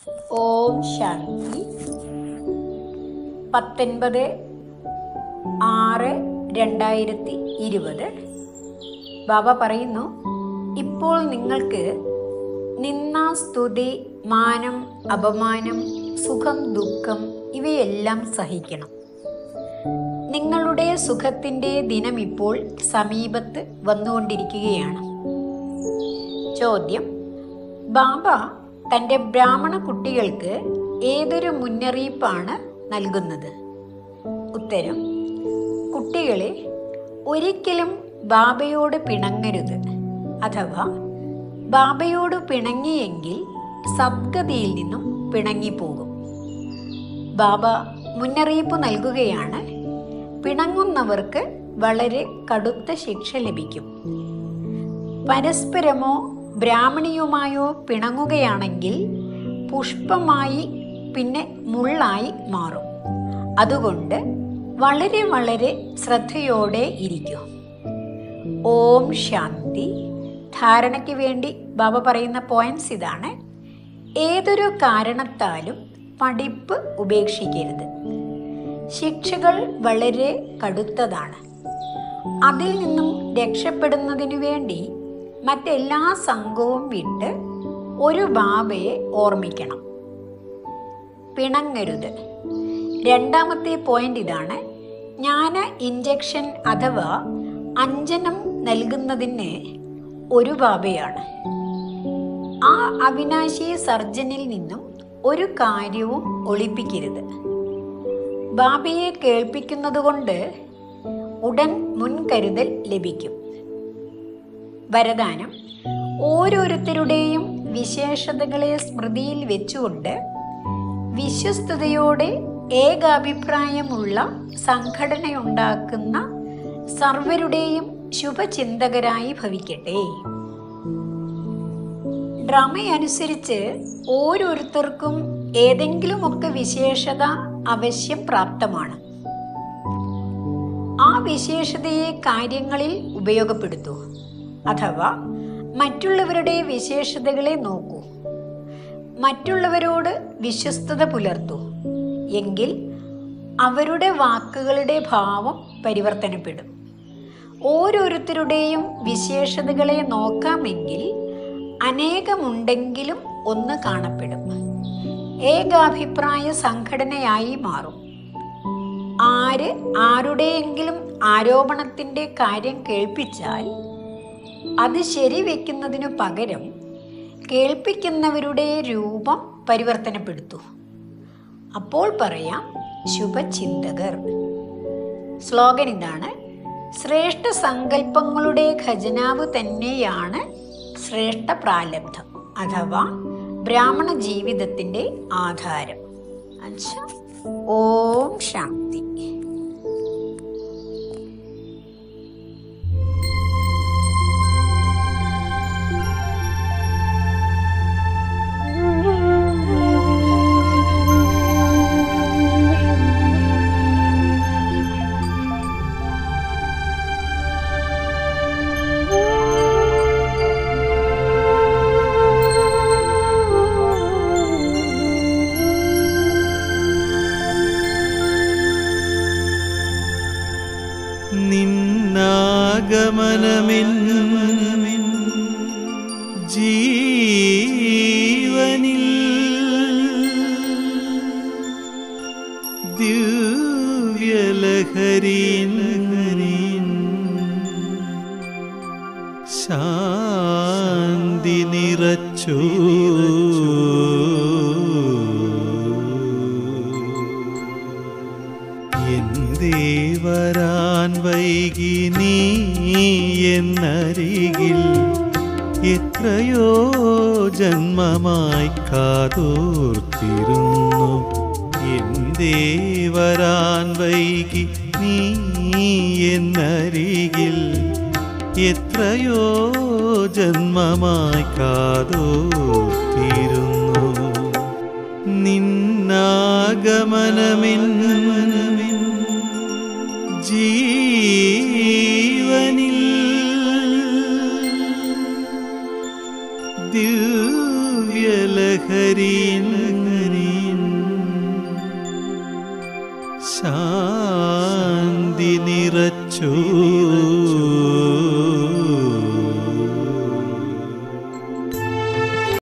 ഓം ശാന്തി. 19/6/2020 ബാബ പറയുന്നു, ഇപ്പോൾ നിങ്ങൾക്ക് നിന്ദ, സ്തുതി, മാനം, അപമാനം, സുഖം, ദുഃഖം ഇവയെല്ലാം സഹിക്കണം. നിങ്ങളുടെ സുഖത്തിൻ്റെ ദിനം ഇപ്പോൾ സമീപത്ത് വന്നുകൊണ്ടിരിക്കുകയാണ്. ചോദ്യം: ബാബ തൻ്റെ ബ്രാഹ്മണ കുട്ടികൾക്ക് ഏതൊരു മുന്നറിയിപ്പാണ് നൽകുന്നത്? ഉത്തരം: കുട്ടികളെ, ഒരിക്കലും ബാബയോട് പിണങ്ങരുത്. അഥവാ ബാബയോട് പിണങ്ങിയെങ്കിൽ സദ്ഗതിയിൽ നിന്നും പിണങ്ങിപ്പോകും. ബാബ മുന്നറിയിപ്പ് നൽകുകയാണ്, പിണങ്ങുന്നവർക്ക് വളരെ കടുത്ത ശിക്ഷ ലഭിക്കും. പരസ്പരമോ ബ്രാഹ്മണിയുമായോ പിണങ്ങുകയാണെങ്കിൽ പുഷ്പമായി പിന്നെ മുള്ളായി മാറും. അതുകൊണ്ട് വളരെ വളരെ ശ്രദ്ധയോടെ ഇരിക്കൂ. ഓം ശാന്തി. ധാരണയ്ക്ക് വേണ്ടി ബാബ പറയുന്ന പോയിന്റ്സ് ഇതാണ്: ഏതൊരു കാരണത്താലും പഠിപ്പ് ഉപേക്ഷിക്കരുത്. ശിക്ഷകൾ വളരെ കടുത്തതാണ്. അതിൽ നിന്നും രക്ഷപ്പെടുന്നതിനു വേണ്ടി മറ്റെല്ലാ സംഘവും വിട്ട് ഒരു ബാബയെ ഓർമ്മിക്കണം. പിണങ്ങരുത്. രണ്ടാമത്തെ പോയിന്റ് ഇതാണ്: ജ്ഞാന ഇഞ്ചക്ഷൻ അഥവാ അഞ്ജനം നൽകുന്നതിന് ഒരു ബാബയാണ്. ആ അവിനാശി സർജനിൽ നിന്നും ഒരു കാര്യവും ഒളിപ്പിക്കരുത്. ബാബയെ കേൾപ്പിക്കുന്നതുകൊണ്ട് ഉടൻ മുൻകരുതൽ ലഭിക്കും. വരദാനം: ഓരോരുത്തരുടെയും വിശേഷതകളെ സ്മൃതിയിൽ വെച്ചുകൊണ്ട് വിശ്വസ്തയോടെ ഏകാഭിപ്രായമുള്ള സംഘടനയുണ്ടാക്കുന്ന സർവരുടെയും ശുഭചിന്തകരായി ഭവിക്കട്ടെ. ഡ്രാമയനുസരിച്ച് ഓരോരുത്തർക്കും ഏതെങ്കിലുമൊക്കെ വിശേഷത അവശ്യം പ്രാപ്തമാണ്. ആ വിശേഷതയെ കാര്യങ്ങളിൽ ഉപയോഗപ്പെടുത്തൂ. അഥവാ മറ്റുള്ളവരുടെ വിശേഷതകളെ നോക്കൂ. മറ്റുള്ളവരോട് വിശ്വസ്തത പുലർത്തൂ. എങ്കിൽ അവരുടെ വാക്കുകളുടെ ഭാവം പരിവർത്തനപ്പെടും. ഓരോരുത്തരുടെയും വിശേഷതകളെ നോക്കാമെങ്കിൽ അനേകമുണ്ടെങ്കിലും ഒന്ന് കാണപ്പെടും. ഏകാഭിപ്രായ സംഘടനയായി മാറും. ആര് ആരുടെയെങ്കിലും ആരോപണത്തിൻ്റെ കാര്യം കേൾപ്പിച്ചാൽ അത് ശരിവെക്കുന്നതിനു പകരം കേൾപ്പിക്കുന്നവരുടെ രൂപം പരിവർത്തനപ്പെടുത്തൂ. അപ്പോൾ പറയാം ശുഭചിന്തകർ. സ്ലോഗൻ ഇതാണ്: ശ്രേഷ്ഠ സങ്കല്പങ്ങളുടെ ഖജനാവ് തന്നെയാണ് ശ്രേഷ്ഠ പ്രാരബ്ധം അഥവാ ബ്രാഹ്മണ ജീവിതത്തിൻ്റെ ആധാരം. ഓം ശാന്തി. നിന്നാഗമനമിൻ ജീവനിൽ ദിവ്യലഹരീൻ ശാന്തി നിറച്ചു. വരാൻ വൈകി നീ എന്നരികിൽ എത്രയോ ജന്മമായി കാതോർത്തിരുന്നു. എന്തേ വരാൻ വൈകി നീ എന്നരികിൽ എത്രയോ ജന്മമായി കാതോർത്തിരുന്നു. നിന്നാഗമനമിൻ ജീവനിൽ ദിവ്യലഹരീൻ ശാന്തി നിറച്ചോരേ